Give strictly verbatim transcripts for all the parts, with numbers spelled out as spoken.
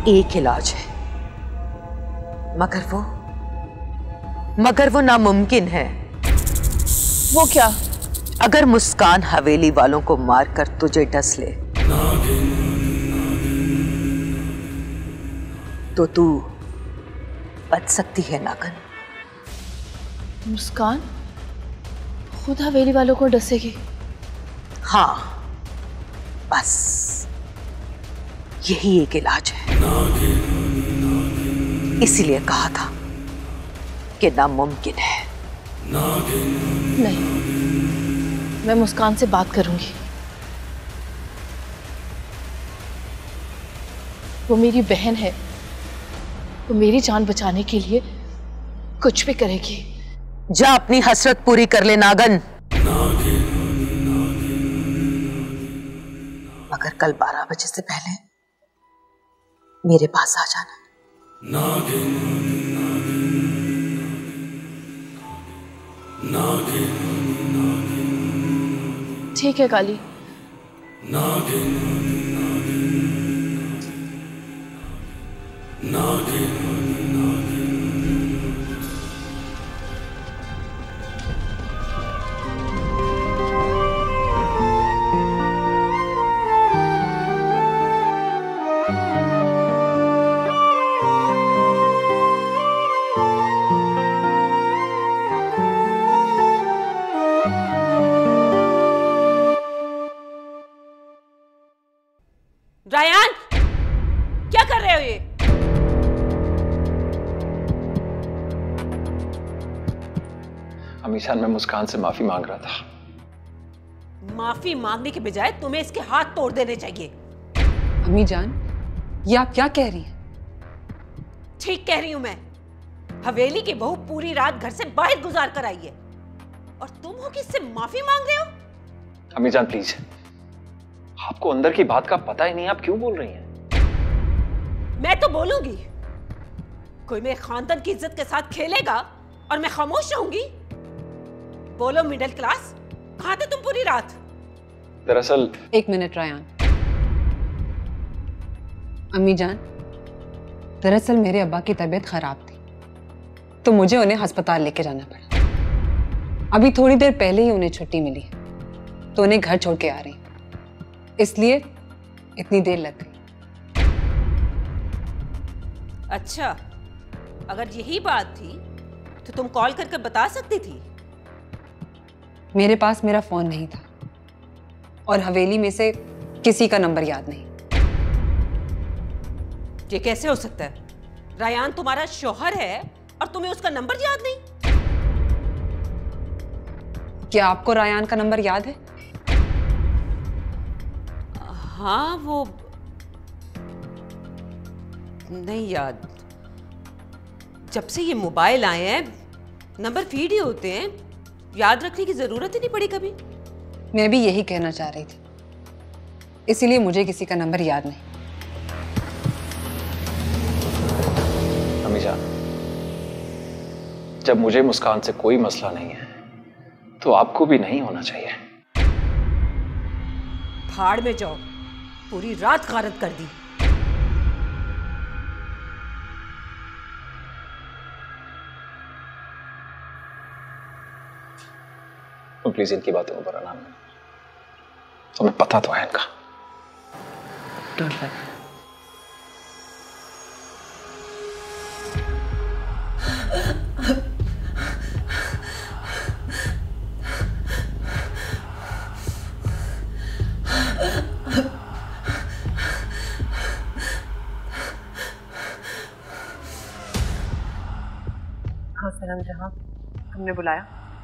एक इलाज है, मगर वो मगर वो नामुमकिन है। वो क्या? अगर मुस्कान हवेली वालों को मारकर तुझे डस ले तो तू बच सकती है नागन। मुस्कान खुद हवेली वालों को डसेगी? हाँ, बस यही एक इलाज है। इसीलिए कहा था कि नामुमकिन है। नहीं, मैं मुस्कान से बात करूंगी। वो मेरी बहन है, वो मेरी जान बचाने के लिए कुछ भी करेगी। जा अपनी हसरत पूरी कर ले नागन। मगर कल बारह बजे से पहले मेरे पास आ जाना। नागिन, नागिन, ठीक है काली। नागिन, नागिन, रायान, क्या कर रहे हो ये? अम्मी जान, मैं मुस्कान से माफी मांग रहा था। माफी मांगने के बजाय तुम्हें इसके हाथ तोड़ देने चाहिए। अम्मी जान, ये आप क्या कह रही हैं? ठीक कह रही हूं मैं। हवेली की बहू पूरी रात घर से बाहर गुजार कर आई है और तुम हो कि इससे माफी मांग रहे हो? अम्मी जान प्लीज, आपको अंदर की बात का पता ही नहीं, आप क्यों बोल रही हैं? मैं तो बोलूंगी। कोई मेरे खानदान की इज्जत के साथ खेलेगा और मैं खामोश रहूंगी? बोलो मिडिल क्लास, कहां थे तुम पूरी रात? दरअसल एक मिनट रायान। अम्मी जान, दरअसल मेरे अब्बा की तबीयत खराब थी तो मुझे उन्हें अस्पताल लेके जाना पड़ा। अभी थोड़ी देर पहले ही उन्हें छुट्टी मिली तो उन्हें घर छोड़ के आ रही, इसलिए इतनी देर लग गई। अच्छा, अगर यही बात थी तो तुम कॉल करके बता सकती थी। मेरे पास मेरा फोन नहीं था और हवेली में से किसी का नंबर याद नहीं। ये कैसे हो सकता है? रायान तुम्हारा शौहर है और तुम्हें उसका नंबर याद नहीं? क्या आपको रायान का नंबर याद है? हाँ, वो नहीं याद। जब से ये मोबाइल आए हैं नंबर फीड ही होते हैं, याद रखने की जरूरत ही नहीं पड़ी कभी। मैं भी यही कहना चाह रही थी, इसीलिए मुझे किसी का नंबर याद नहीं। अम्मी जान, जब मुझे मुस्कान से कोई मसला नहीं है तो आपको भी नहीं होना चाहिए। भाड़ में जाओ, पूरी रात गारत कर दी। तो प्लीज इनकी बातों को बुरा ना मानो, तुम्हें पता तो है इनका। Don't worry. हाँ सनम जहां, तुमने बुलाया?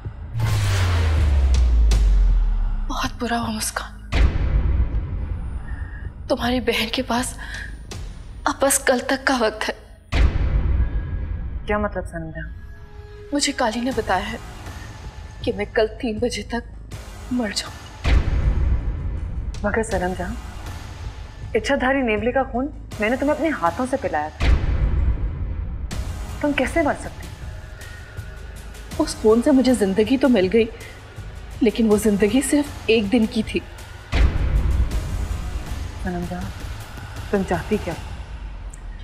बहुत बुरा हुआ मुस्कान, तुम्हारी बहन के पास अब बस कल तक का वक्त है। क्या मतलब सनम जहां? मुझे काली ने बताया है कि मैं कल तीन बजे तक मर जाऊं। मगर सनम जहां, इच्छाधारी नेवले का खून मैंने तुम्हें अपने हाथों से पिलाया था, तुम कैसे मर सकती? उस खून से मुझे जिंदगी तो मिल गई, लेकिन वो जिंदगी सिर्फ एक दिन की थी। सनम जहां, तुम चाहती क्या?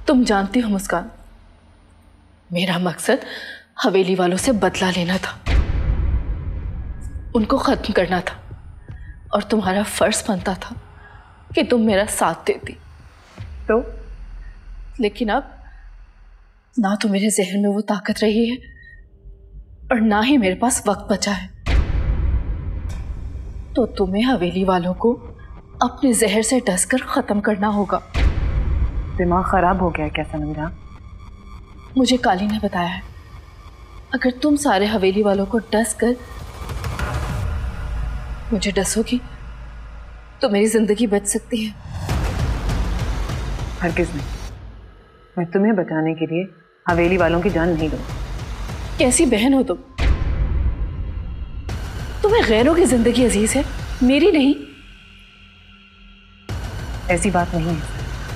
तुम जानती हो मुस्कान, मेरा मकसद हवेली वालों से बदला लेना था, उनको खत्म करना था, और तुम्हारा फर्ज बनता था कि तुम मेरा साथ देती। तो लेकिन अब ना तो मेरे जहन में वो ताकत रही है और ना ही मेरे पास वक्त बचा है। तो तुम्हें हवेली वालों को अपने जहर से डसकर खत्म करना होगा। दिमाग खराब हो गया क्या सनम जहां? मुझे काली ने बताया है, अगर तुम सारे हवेली वालों को डस कर मुझे डसोगी तो मेरी जिंदगी बच सकती है। हरगिज़ नहीं, मैं तुम्हें बचाने के लिए हवेली वालों की जान नहीं दूंगा। कैसी बहन हो तुम? तुम्हें गैरों की जिंदगी अजीज है, मेरी नहीं। ऐसी बात नहीं है,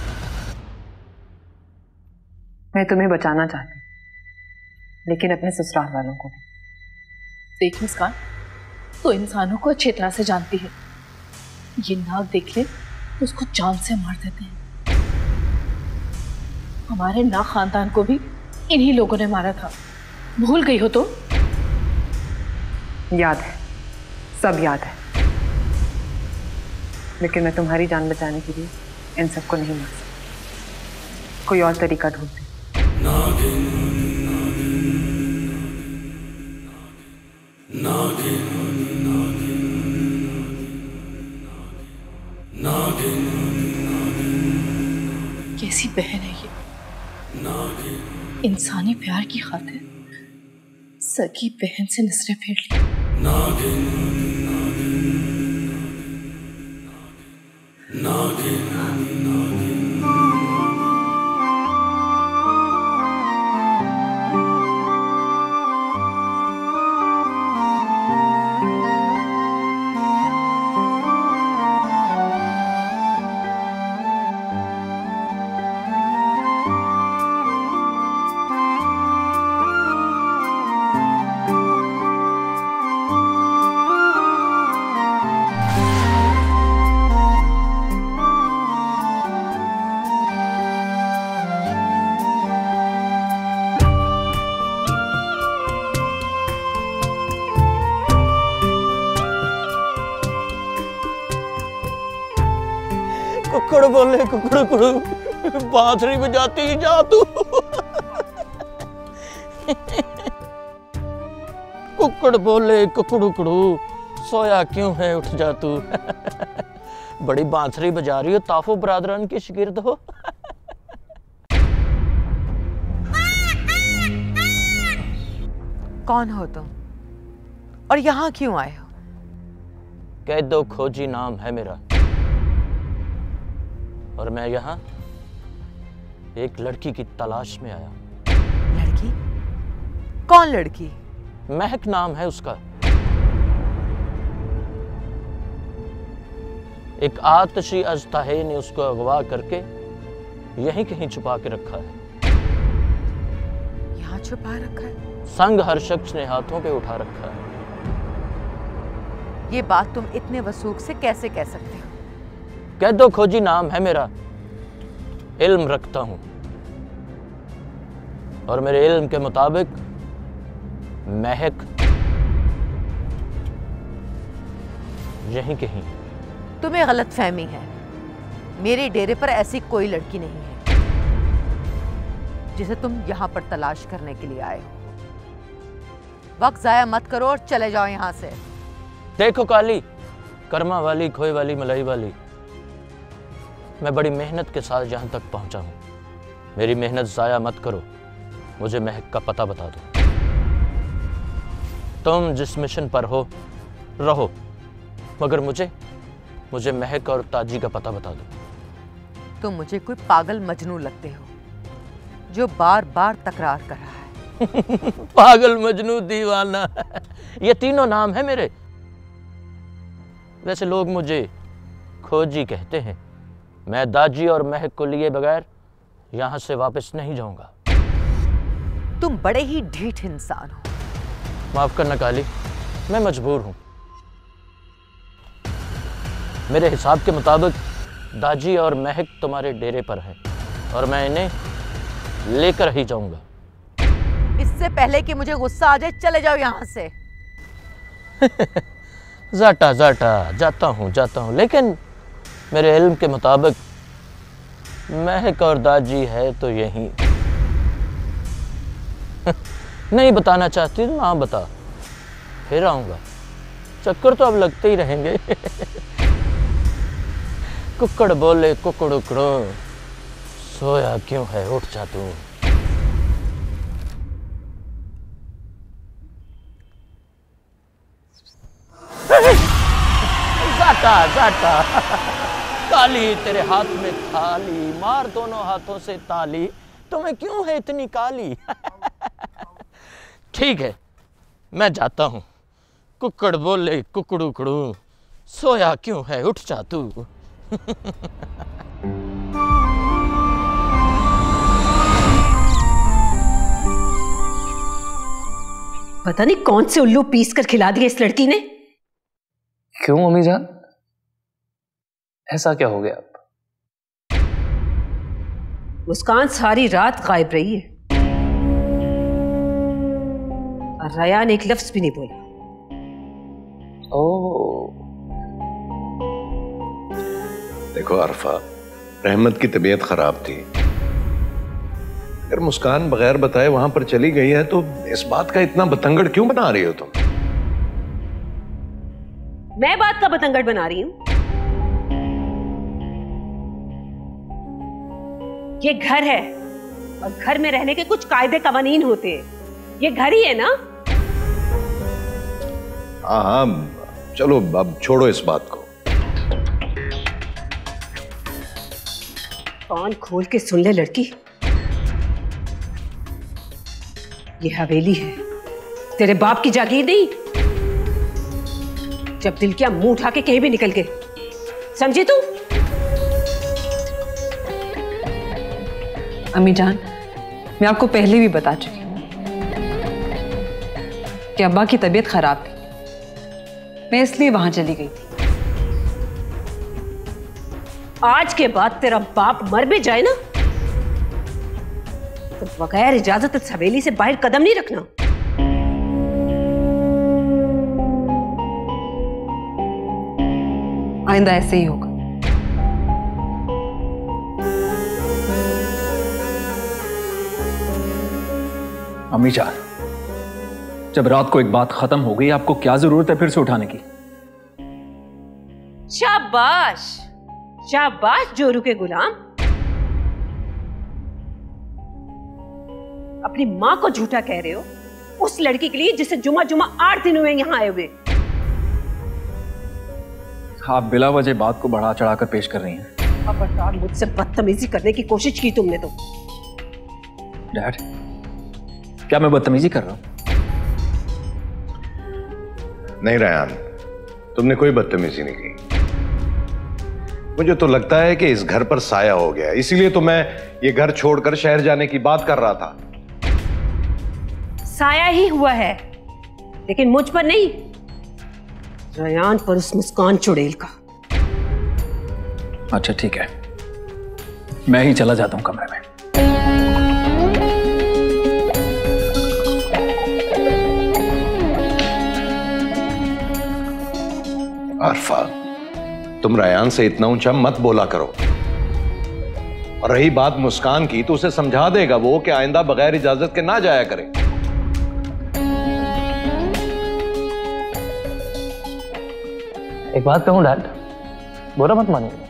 मैं तुम्हें बचाना चाहती हूँ, लेकिन अपने ससुराल वालों को भी। देख मुस्कान, तो इंसानों को अच्छी तरह से जानती है, ये नाग देख ले तो उसको जान से मार देते हैं। हमारे नाग खानदान को भी इन्हीं लोगों ने मारा था, भूल गई हो तुम? याद है, सब याद है, लेकिन मैं तुम्हारी जान बचाने के लिए इन सबको नहीं मार सकती। कोई और तरीका ढूंढती। नागिन, नागिन, नागिन, नागिन, कैसी बहन है ये, इंसानी प्यार की खातिर सगी बहन से नजरें फेर ली। नागिन, नागिन, नागिन, कुकड़ बोले कुकड़ कुड़ू, बांसुरी बजाती जा तू। कुकड़ बोले कुकड़ू कुड़ू, सोया क्यों है उठ जा तू। बड़ी बांसुरी बजा रही हो, ताफो बरादरान की शागिर्द हो। कौन हो तुम और यहाँ क्यों आए हो? कह दो खोजी नाम है मेरा, और मैं यहाँ एक लड़की की तलाश में आया। लड़की? कौन लड़की? महक नाम है उसका। एक आतशी अजताहे ने उसको अगवा करके यहीं कहीं छुपा के रखा है। यहाँ छुपा रखा है? संग हर शख्स ने हाथों पे उठा रखा है। ये बात तुम इतने वसूख से कैसे कह सकते हो? कह दो खोजी नाम है मेरा, इल्म रखता हूं, और मेरे इल्म के मुताबिक महक यहीं कहीं। तुम्हें गलतफहमी है, मेरे डेरे पर ऐसी कोई लड़की नहीं है जिसे तुम यहां पर तलाश करने के लिए आए हो। वक्त जाया मत करो और चले जाओ यहां से। देखो काली, कर्मा वाली, खोए वाली, मलाई वाली, मैं बड़ी मेहनत के साथ यहां तक पहुंचा हूं। मेरी मेहनत जाया मत करो, मुझे महक का पता बता दो। तुम जिस मिशन पर हो रहो, मगर मुझे मुझे महक और ताजी का पता बता दो। तुम मुझे कोई पागल मजनू लगते हो जो बार बार तकरार कर रहा है। पागल, मजनू, दीवाना, ये तीनों नाम है मेरे। वैसे लोग मुझे खोजी कहते हैं। मैं दाजी और महक को लिए बगैर यहां से वापस नहीं जाऊंगा। तुम बड़े ही ढीठ इंसान हो। माफ करना काली, मैं मजबूर हूं। मेरे हिसाब के मुताबिक दाजी और महक तुम्हारे डेरे पर हैं, और मैं इन्हें लेकर ही जाऊंगा। इससे पहले कि मुझे गुस्सा आ जाए, चले जाओ यहां से। जाटा जाटा जाता हूँ जाता हूँ, लेकिन मेरे इल्म के मुताबिक महक और दाजी है तो यहीं। नहीं बताना चाहती तो ना बता, फिर आऊंगा। चक्कर तो अब लगते ही रहेंगे। कुक्कड़ बोले कुकड़ उकड़ो, सोया क्यों है उठ जा तू। जाटा जाटा काली तेरे हाथ में थाली, मार दोनों हाथों से ताली, तुम्हें क्यों है इतनी काली। ठीक है मैं जाता हूं। कुक्कड़ बोले कुकड़ू कुड़ू, सोया क्यों है उठ जा तू। पता नहीं कौन से उल्लू पीस कर खिला दिया इस लड़की ने। क्यों अम्मी जान, ऐसा क्या हो गया? मुस्कान सारी रात गायब रही है और रयान एक लफ्ज भी नहीं बोला। ओह, देखो अरफा, रहमत की तबीयत खराब थी। अगर मुस्कान बगैर बताए वहां पर चली गई है तो इस बात का इतना बतंगड़ क्यों बना रही हो तुम? मैं बात का बतंगड़ बना रही हूं? ये घर है और घर में रहने के कुछ कायदे कवानीन होते हैं। ये घर ही है ना? हाँ हाँ चलो अब छोड़ो इस बात को। कान खोल के सुन ले लड़की, ये हवेली है, तेरे बाप की जागीर नहीं। जब दिल किया मुंह उठा के कहीं भी निकल गए, समझी तू? अम्मी जान, मैं आपको पहले भी बता चुकी हूँ कि अब्बा की तबीयत खराब थी, मैं इसलिए वहां चली गई थी। आज के बाद तेरा बाप मर भी जाए ना तो बगैर इजाजत इस हवेली से बाहर कदम नहीं रखना। आइंदा ऐसे ही होगा। अम्मी जान, जब रात को एक बात खत्म हो गई, आपको क्या जरूरत है फिर से उठाने की? शाबाश शाबाश जोरू के गुलाम। अपनी मां को झूठा कह रहे हो उस लड़की के लिए जिसे जुमा जुमा आठ दिन हुए यहां आए हुए। आप बिला वजह बात को बढ़ा चढ़ाकर पेश कर रही हैं। खबरदार, मुझसे बदतमीजी करने की कोशिश की तुमने तो। डैड, क्या मैं बदतमीजी कर रहा हूं? नहीं रयान, तुमने कोई बदतमीजी नहीं की। मुझे तो लगता है कि इस घर पर साया हो गया, इसीलिए तो मैं ये घर छोड़कर शहर जाने की बात कर रहा था। साया ही हुआ है, लेकिन मुझ पर नहीं, रयान पर उस मुस्कान चुड़ैल का। अच्छा ठीक है, मैं ही चला जाता हूं कमरे में। अरफा, तुम रयान से इतना ऊंचा मत बोला करो। और रही बात मुस्कान की, तो उसे समझा देगा वो कि आइंदा बगैर इजाजत के ना जाया करे। एक बात कहूं डैड, बुरा मत मानिए,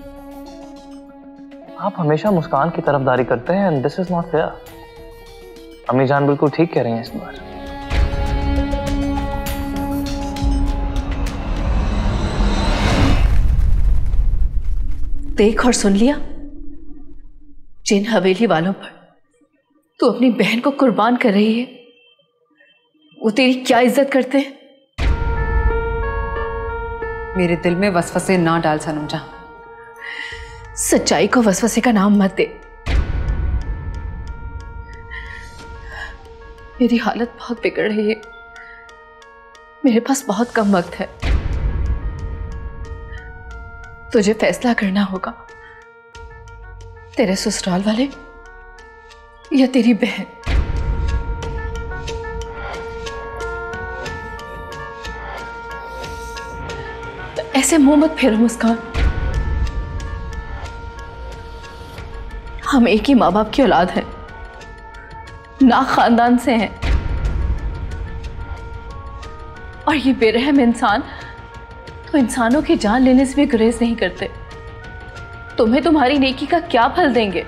आप हमेशा मुस्कान की तरफदारी करते हैं and this is not fair. अम्मी जान बिल्कुल ठीक कह रही हैं इस बार। देख और सुन लिया, जिन हवेली वालों पर तू अपनी बहन को कुर्बान कर रही है वो तेरी क्या इज्जत करते हैं। मेरे दिल में वसवसे ना डाल सनम जहां। सच्चाई को वसवसे का नाम मत दे। मेरी हालत बहुत बिगड़ रही है, मेरे पास बहुत कम वक्त है। तुझे फैसला करना होगा। तेरे ससुराल वाले या तेरी बहन। ऐसे मुंह मत फेरो मुस्कान। हम एक ही माँ बाप की औलाद हैं, ना खानदान से हैं। और ये बेरहम इंसान तो इंसानों की जान लेने से भी गुरेज नहीं करते। तुम्हें तुम्हारी नेकी का क्या फल देंगे?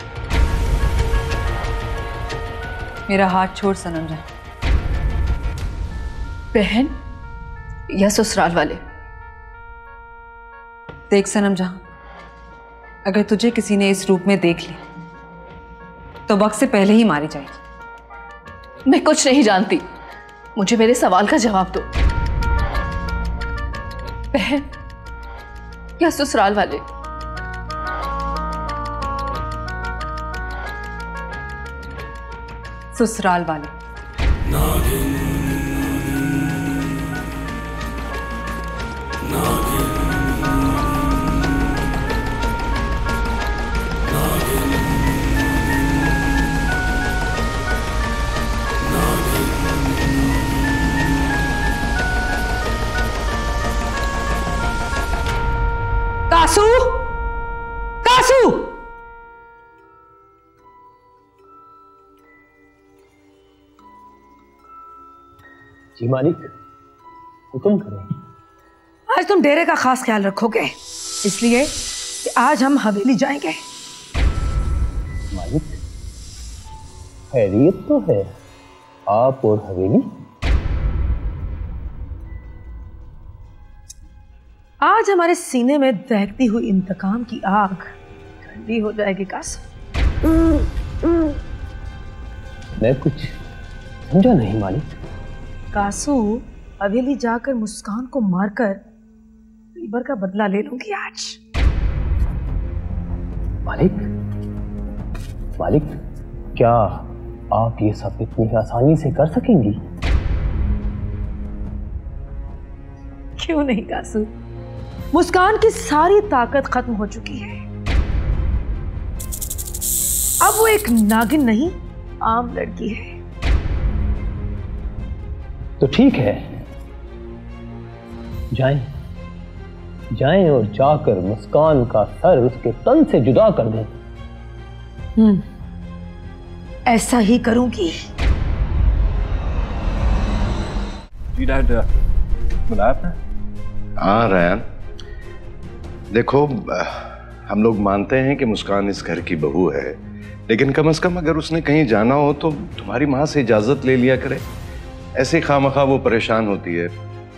मेरा हाथ छोड़ सनम जहां। बहन या ससुराल वाले? देख सनम जहां, अगर तुझे किसी ने इस रूप में देख लिया तो वक्त से पहले ही मारी जाएगी। मैं कुछ नहीं जानती, मुझे मेरे सवाल का जवाब दो। बहन या ससुराल वाले? ससुराल वाले। कासू, कासू, जी मालिक, हुक्म करें। आज तुम डेरे का खास ख्याल रखोगे, इसलिए कि आज हम हवेली जाएंगे। मालिक, खैरियत तो है, आप और हवेली? आज हमारे सीने में दहकती हुई इंतकाम की आग ठंडी हो जाएगी कासू। मैं कुछ समझा नहीं मालिक। कासू, हवेली जाकर मुस्कान को मारकर रीबर का बदला ले लूंगी आज। मालिक, मालिक, क्या आप ये सब इतनी आसानी से कर सकेंगी? क्यों नहीं कासू, मुस्कान की सारी ताकत खत्म हो चुकी है। अब वो एक नागिन नहीं, आम लड़की है। तो ठीक है, जाएं, जाएं और जाकर मुस्कान का सर उसके तन से जुदा कर दें। हम्म, ऐसा ही करूंगी। जी डैड, बुलाया आपने? हाँ रयान, देखो हम लोग मानते हैं कि मुस्कान इस घर की बहू है, लेकिन कम से कम अगर उसने कहीं जाना हो तो तुम्हारी माँ से इजाजत ले लिया करे। ऐसे खामखा वो परेशान होती है।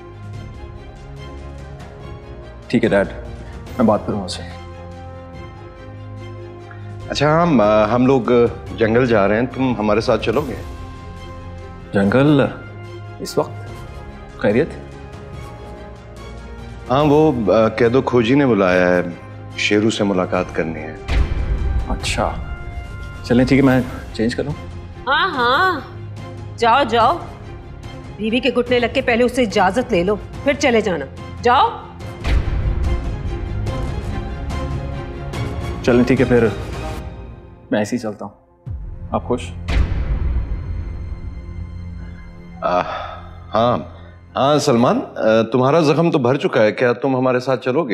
ठीक है डैड, मैं बात करूंगा उससे। अच्छा, हम हम लोग जंगल जा रहे हैं, तुम हमारे साथ चलोगे? जंगल इस वक्त? खैरियत? हाँ, वो कह दो खोजी ने बुलाया है, शेरू से मुलाकात करनी है। अच्छा चलें, ठीक है, मैं चेंज करूं? हाँ हाँ, जाओ जाओ, बीवी के घुटने लग के पहले उससे इजाजत ले लो, फिर चले जाना। जाओ। चलें, ठीक है, फिर मैं ऐसे ही चलता हूं। आप खुश? आ, हाँ हाँ सलमान, तुम्हारा जख्म तो भर चुका है, क्या तुम हमारे साथ चलोगे?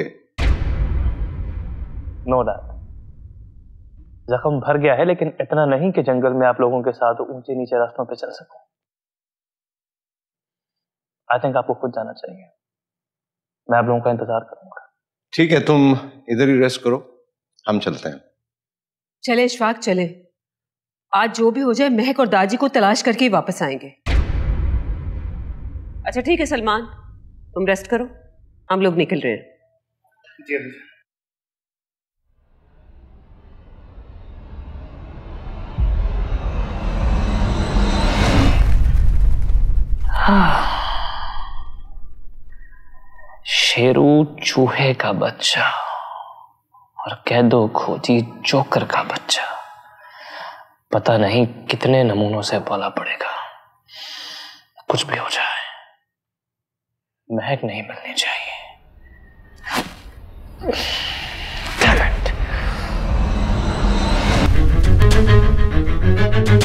नो डैड, जख्म भर गया है, लेकिन इतना नहीं कि जंगल में आप लोगों के साथ ऊंचे नीचे रास्तों पे चल सकूं। आई थिंक आपको खुद जाना चाहिए, मैं आप लोगों का इंतजार करूंगा। ठीक है, तुम इधर ही रेस्ट करो, हम चलते हैं। चले इशफाक, चले। आज जो भी हो जाए महक और दाजी को तलाश करके ही वापस आएंगे। अच्छा ठीक है सलमान, तुम रेस्ट करो, हम लोग निकल रहे हैं। जी शेरू चूहे का बच्चा और कैदो खोजी जोकर का बच्चा, पता नहीं कितने नमूनों से पाला पड़ेगा। कुछ भी हो जाए महक नहीं मिलनी चाहिए। Damn it.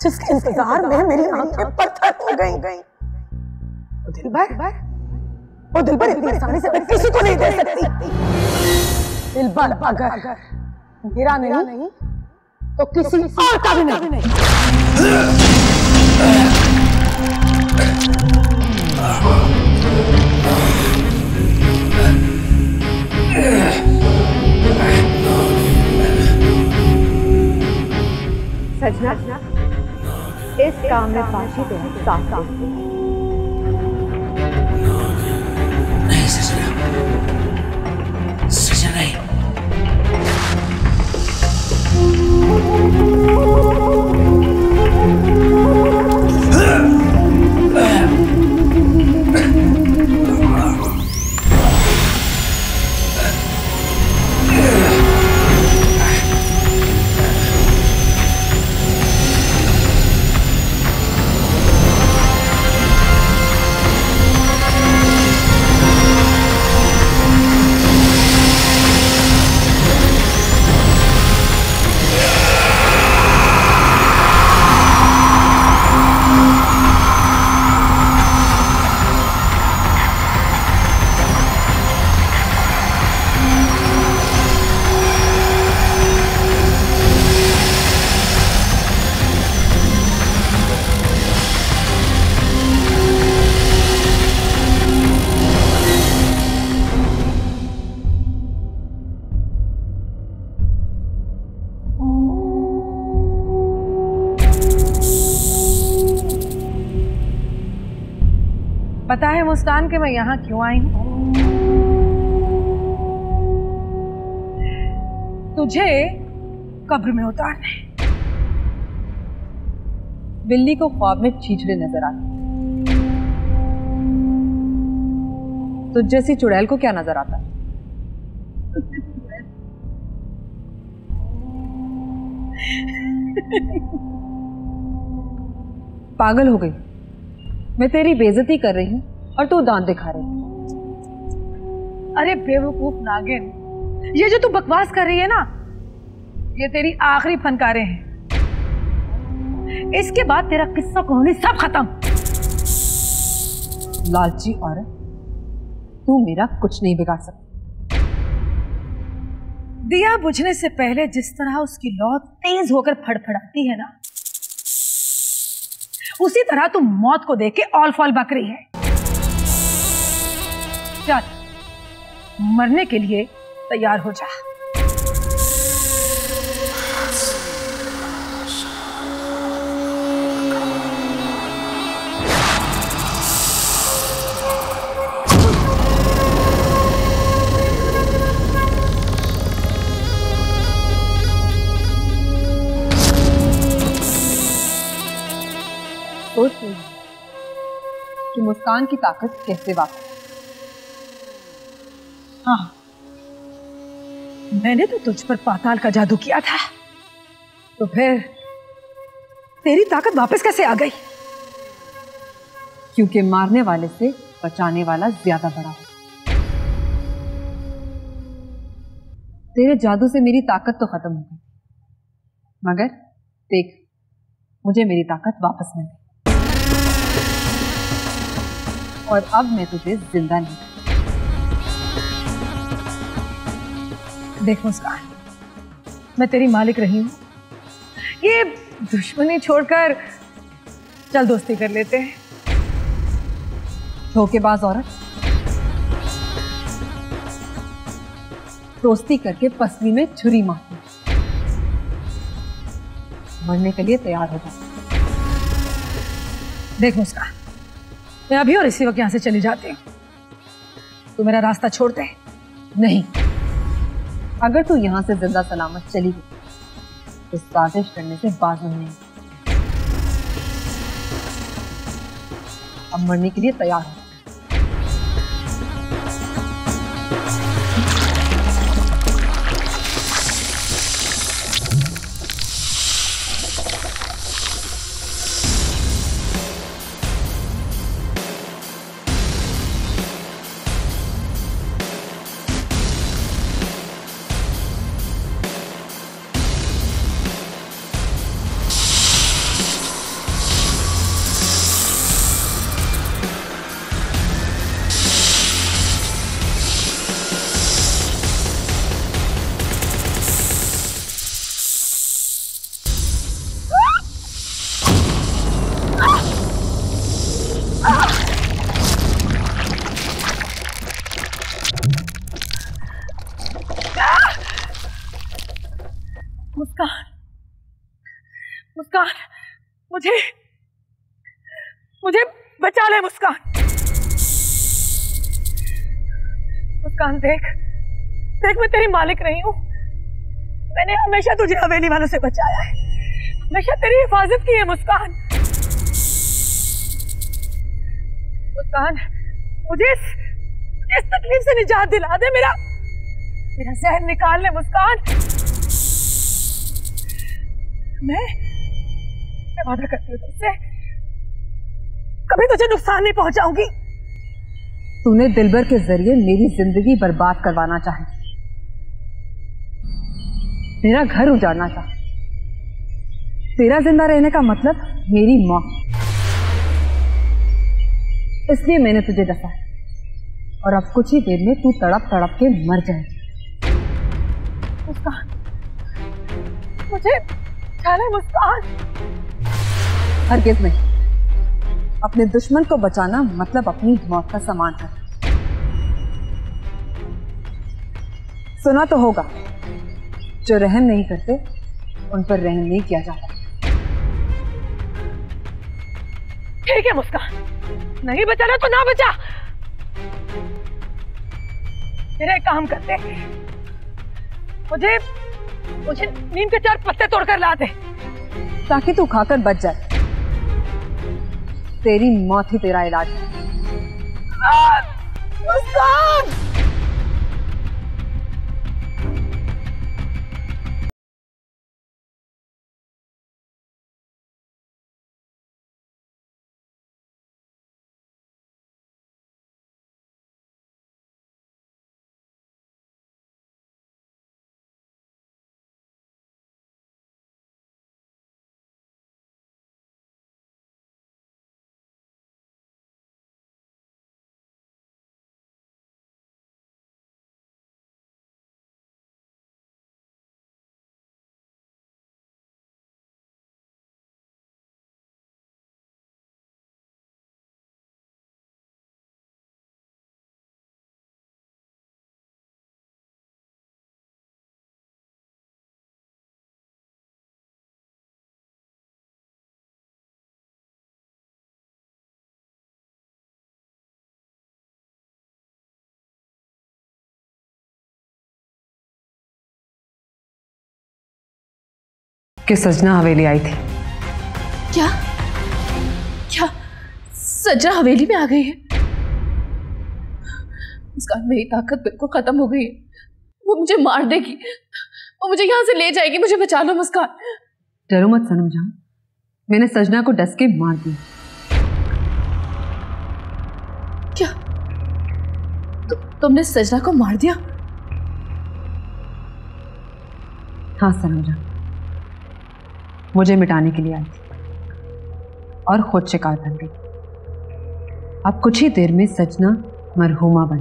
जिसके इंतजार में मेरी आंखें पत्थर हो गई गई। ओ दिलबर, ओ दिलबर इतनी आसानी से मैं किसी को नहीं दे सकती। दिलबर अगर मेरा नहीं तो किसी और का भी नहीं। सजना, इस काम में बाशी तो साफ साफ नहीं सजना, सजना नहीं। पता है मुस्कान कि मैं यहाँ क्यों आई हूँ? तुझे कब्र में उतारने। बिल्ली को ख्वाब में चीचड़े नजर आते, तो जैसी चुड़ैल को क्या नजर आता? पागल हो गई। मैं तेरी बेइज्जती कर रही हूँ और तू दांत दिखा रही है। अरे बेवकूफ नागिन, ये जो तू बकवास कर रही है ना, ये तेरी आखिरी फनकारे हैं। इसके बाद तेरा किस्सा कहानी सब खत्म। लालची औरत, तू मेरा कुछ नहीं बिगाड़ सकती। दिया बुझने से पहले जिस तरह उसकी लौ तेज होकर फड़फड़ाती है ना, उसी तरह तू मौत को देख के ऑल फॉल बक रही है। चल, मरने के लिए तैयार हो जा। सोच रही कि मुस्कान की ताकत कैसे वापस। हाँ, मैंने तो तुझ पर पाताल का जादू किया था, तो फिर तेरी ताकत वापस कैसे आ गई? क्योंकि मारने वाले से बचाने वाला ज्यादा बड़ा है। तेरे जादू से मेरी ताकत तो खत्म हो गई, मगर देख, मुझे मेरी ताकत वापस मिल गई और अब मैं तुझे जिंदा नहीं। देख मुस्कान, मैं तेरी मालिक रही हूं। ये दुश्मनी छोड़कर चल दोस्ती कर लेते हैं। धोखेबाज औरत, दोस्ती करके पसली में छुरी मारती, मरने के लिए तैयार हो जा। देख मुस्कान, मैं अभी और इसी वक्त यहां से चली जाती हूँ। तू मेरा रास्ता छोड़ दे। नहीं, अगर तू यहां से जिंदा सलामत चली गई तो साजिश करने से बाजू नहीं। अब मरने के लिए तैयार हो। मुस्कान, मुस्कान, मुझे मुझे बचा ले मुस्कान। मुस्कान देख, देख मैं तेरी मालिक नहीं हूँ। मैंने हमेशा तुझे हवेली वालों से बचाया है, हमेशा तेरी हिफाजत की है मुस्कान। मुस्कान, मुझे इस, इस तकलीफ से निजात दिला दे, मेरा मेरा जहर निकाल ले मुस्कान। मैं मैं वादा करती हूँ तुझसे, कभी तुझे नुकसान नहीं पहुंचाऊंगी। तूने दिलबर के जरिए मेरी जिंदगी बर्बाद करवाना चाहे, मेरा घर उजाड़ना चाहे। तेरा जिंदा रहने का मतलब मेरी मौत, इसलिए मैंने तुझे डसा है और अब कुछ ही देर में तू तड़प तड़प के मर जाएगी। मुस्कान, मुझे जाने मुस्कान। हरगिज़ नहीं, अपने दुश्मन को बचाना मतलब अपनी मौत का सामान करना। सुना तो होगा, जो रहम नहीं करते उन पर रहम नहीं किया जाता। ठीक है मुस्कान, नहीं बचाना तो ना बचा। मेरा एक काम करते, मुझे मुझे नीम के चार पत्ते तोड़कर ला दे, ताकि तू खाकर बच जाए। तेरी मौत ही तेरा इलाज है। मुस्कान! कि सजना हवेली आई थी। क्या क्या सजना हवेली में आ गई है? मुस्कान, मेरी ताकत बिल्कुल खत्म हो गई है, वो मुझे मार देगी, वो मुझे यहाँ से ले जाएगी, मुझे बचा लो मुस्कान। डरो मत सनम जहां, मैंने सजना को डस के मार दिया। क्या तु, तुमने सजना को मार दिया? हाँ सनम जहां, मुझे मिटाने के लिए आई थी और खुद शिकार बन गई। अब कुछ ही देर में सजना मरहूमा बन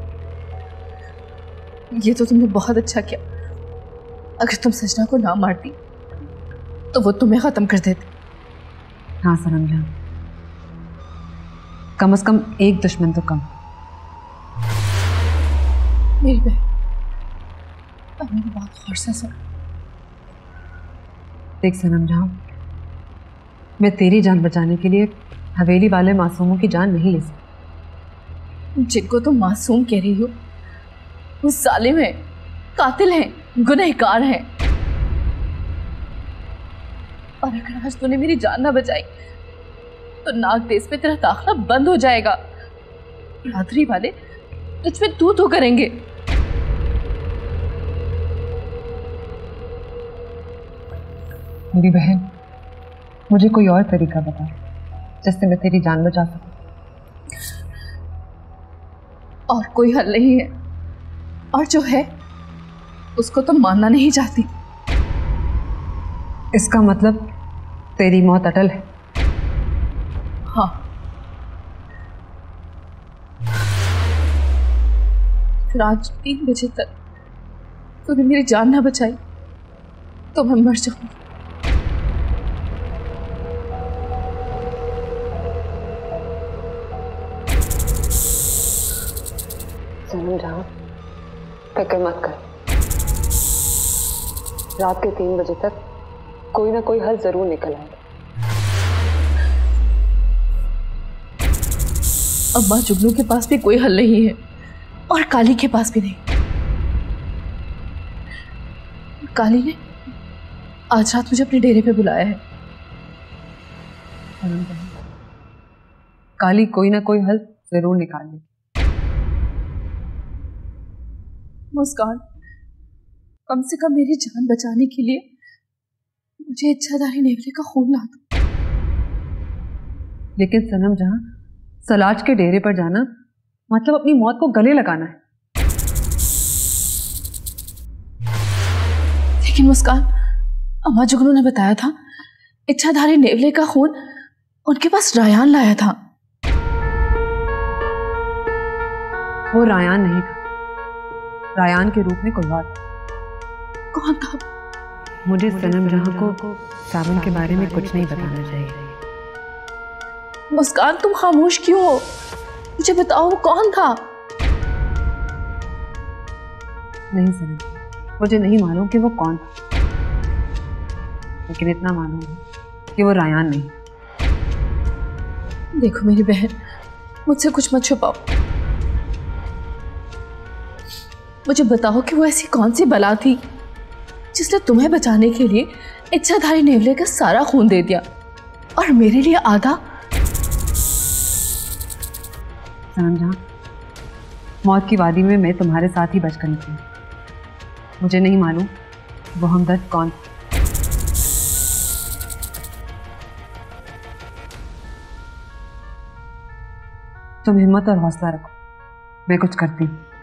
जाएगी। ये तो तुमने बहुत अच्छा किया। अगर तुम सजना को ना मारती तो वो तुम्हें खत्म कर देते। हाँ सनम जहां, कम से कम एक दुश्मन तो कम। मेरी बहन, अब मेरी बात गौर से सुन। देख सनम जहां, मैं तेरी जान बचाने के लिए हवेली वाले मासूमों की जान नहीं ले सकती। जिनको तुम मासूम कह रही हो वो जालिम हैं, कातिल हैं, गुनहगार हैं। और अगर आज तूने मेरी जान ना बचाई तो नाग देश में तेरा दाखला बंद हो जाएगा। रात्रि वाले तुझ पे तू तो करेंगे। मेरी बहन, मुझे कोई और तरीका बता जिससे मैं तेरी जान बचा सकूं। और कोई हल नहीं है, और जो है उसको तो मानना नहीं चाहती। इसका मतलब तेरी मौत अटल है? हाँ, फिर आज तीन बजे तक तूने मेरी जान ना बचाई तो मैं मर जाऊंगी। सनम जहां, फिक्र मत कर, रात के तीन बजे तक कोई ना कोई हल जरूर निकल आएगा। अम्मा जुगनू के पास भी कोई हल नहीं है और काली के पास भी नहीं। काली ने आज रात मुझे अपने डेरे पे बुलाया है। काली कोई ना कोई हल जरूर निकाल ले। मुस्कान, कम से कम मेरी जान बचाने के लिए मुझे इच्छाधारी नेवले का खून ला दो। लेकिन सनम जहां, सलाज के डेरे पर जाना मतलब अपनी मौत को गले लगाना है। लेकिन मुस्कान, अम्मा जुगनू ने बताया था इच्छाधारी नेवले का खून उनके पास रायान लाया था। वो रायान नहीं था, रायान के रूप में कोई और। कौन था? मुझे सनम जहां को सावन के बारे में कुछ नहीं बताना चाहिए। मुस्कान, तुम खामोश क्यों हो? मुझे बताओ वो कौन था? नहीं सनम, मुझे नहीं मालूम कि वो कौन था, लेकिन इतना मालूम है कि वो रायान नहीं। देखो मेरी बहन, मुझसे कुछ मत छुपाओ। मुझे बताओ कि वो ऐसी कौन सी बला थी जिसने तुम्हें बचाने के लिए इच्छाधारी नेवले का सारा खून दे दिया और मेरे लिए आधा। सनम जहां, मौत की वादी में मैं तुम्हारे साथ ही बचकर निकली। मुझे नहीं मालूम वो हमदर्द कौन था। तुम हिम्मत और हौसला रखो, मैं कुछ करती हूँ।